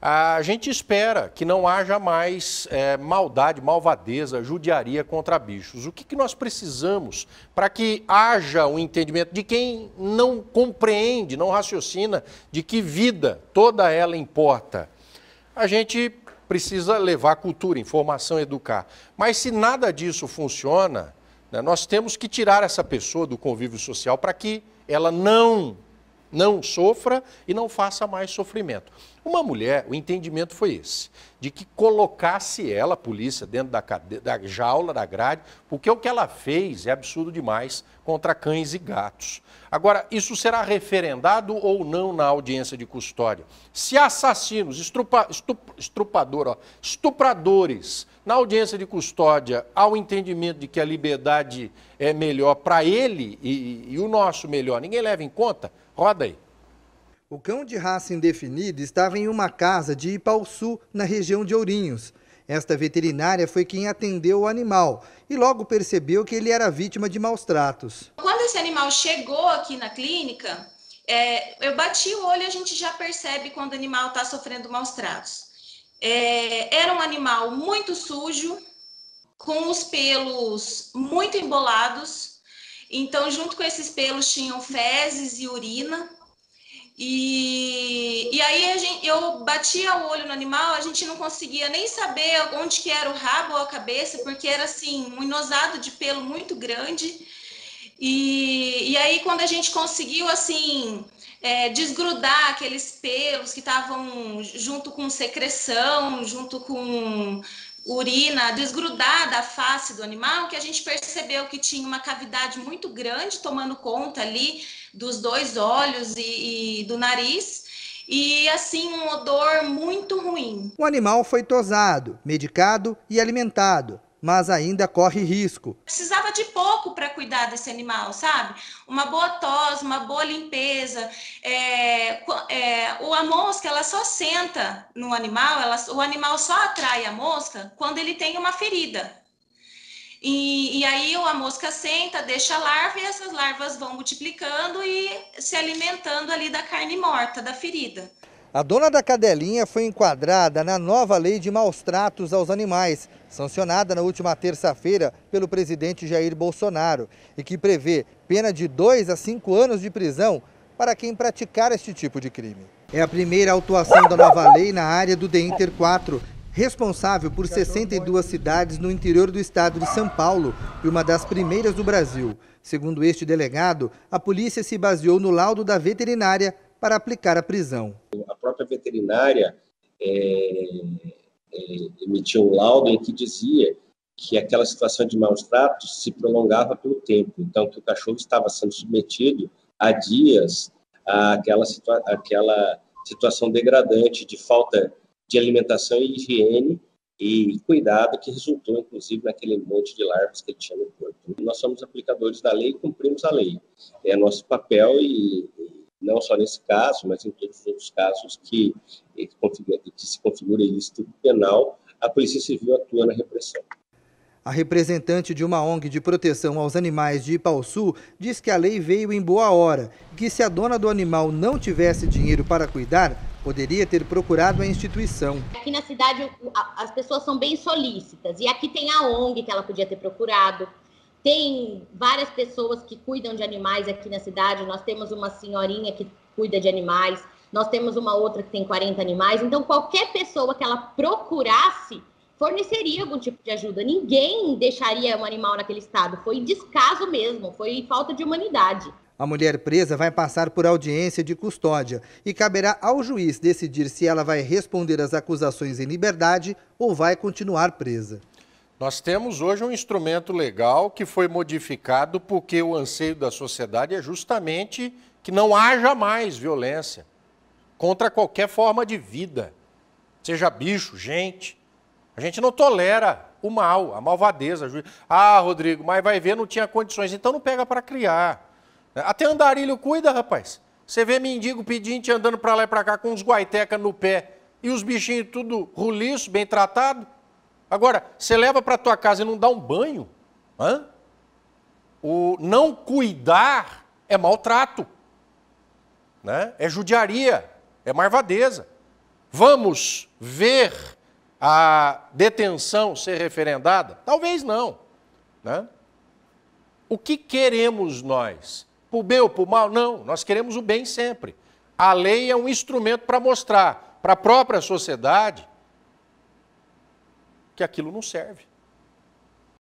A gente espera que não haja mais maldade, malvadeza, judiaria contra bichos. O que nós precisamos para que haja um entendimento de quem não compreende, não raciocina de que vida toda ela importa? A gente precisa levar cultura, informação, educar. Mas se nada disso funciona, né, nós temos que tirar essa pessoa do convívio social para que ela não sofra e não faça mais sofrimento. Uma mulher, o entendimento foi esse, de que colocasse ela, a polícia, dentro da jaula, da grade, porque o que ela fez é absurdo demais contra cães e gatos. Agora, isso será referendado ou não na audiência de custódia? Se assassinos, estupradores, na audiência de custódia, há o entendimento de que a liberdade é melhor para ele e o nosso melhor, ninguém leva em conta? Roda aí. O cão de raça indefinida estava em uma casa de Ipauçu, na região de Ourinhos. Esta veterinária foi quem atendeu o animal e logo percebeu que ele era vítima de maus tratos. Quando esse animal chegou aqui na clínica, eu bati o olho e a gente já percebe quando o animal está sofrendo maus tratos. Era um animal muito sujo, com os pelos muito embolados. Então, junto com esses pelos, tinham fezes e urina. E aí eu batia o olho no animal, a gente não conseguia nem saber onde que era o rabo ou a cabeça, porque era assim, um enosado de pelo muito grande. E aí quando a gente conseguiu assim desgrudar aqueles pelos que estavam junto com secreção, junto com urina, desgrudar da face do animal, que a gente percebeu que tinha uma cavidade muito grande tomando conta ali dos dois olhos e do nariz, e assim um odor muito ruim. O animal foi tosado, medicado e alimentado, mas ainda corre risco. Precisava de pouco para cuidar desse animal, sabe? Uma boa tosse, uma boa limpeza. A mosca, ela só senta no animal, o animal só atrai a mosca quando ele tem uma ferida. E aí a mosca senta, deixa a larva e essas larvas vão multiplicando e se alimentando ali da carne morta, da ferida. A dona da cadelinha foi enquadrada na nova lei de maus tratos aos animais, sancionada na última terça-feira pelo presidente Jair Bolsonaro, e que prevê pena de 2 a 5 anos de prisão para quem praticar este tipo de crime. É a primeira autuação da nova lei na área do DEINTER 4, responsável por 62 cidades no interior do estado de São Paulo e uma das primeiras do Brasil. Segundo este delegado, a polícia se baseou no laudo da veterinária para aplicar a prisão. A própria veterinária emitiu um laudo em que dizia que aquela situação de maus tratos se prolongava pelo tempo, então que o cachorro estava sendo submetido há dias àquela situação degradante de falta de alimentação e higiene e cuidado que resultou, inclusive, naquele monte de larvas que ele tinha no corpo. Nós somos aplicadores da lei e cumprimos a lei. É nosso papel e não só nesse caso, mas em todos os outros casos que se configura ilícito penal, a Polícia Civil atua na repressão. A representante de uma ONG de proteção aos animais de Ipauçu diz que a lei veio em boa hora e que se a dona do animal não tivesse dinheiro para cuidar, poderia ter procurado a instituição. Aqui na cidade as pessoas são bem solícitas e aqui tem a ONG que ela podia ter procurado. Tem várias pessoas que cuidam de animais aqui na cidade. Nós temos uma senhorinha que cuida de animais, nós temos uma outra que tem 40 animais. Então, qualquer pessoa que ela procurasse forneceria algum tipo de ajuda. Ninguém deixaria um animal naquele estado. Foi descaso mesmo, foi falta de humanidade. A mulher presa vai passar por audiência de custódia e caberá ao juiz decidir se ela vai responder às acusações em liberdade ou vai continuar presa. Nós temos hoje um instrumento legal que foi modificado porque o anseio da sociedade é justamente que não haja mais violência contra qualquer forma de vida, seja bicho, gente. A gente não tolera o mal, a malvadeza. Ah, Rodrigo, mas vai ver, não tinha condições, então não pega para criar. Até andarilho cuida, rapaz. Você vê mendigo pedinte andando para lá e para cá com uns guaitecas no pé e os bichinhos tudo roliço, bem tratado. Agora, você leva para tua casa e não dá um banho? Hã? O não cuidar é maltrato, né? É judiaria, é marvadeza. Vamos ver a detenção ser referendada? Talvez não, né? O que queremos nós? Por bem ou por mal? Não, nós queremos o bem sempre. A lei é um instrumento para mostrar para a própria sociedade que aquilo não serve.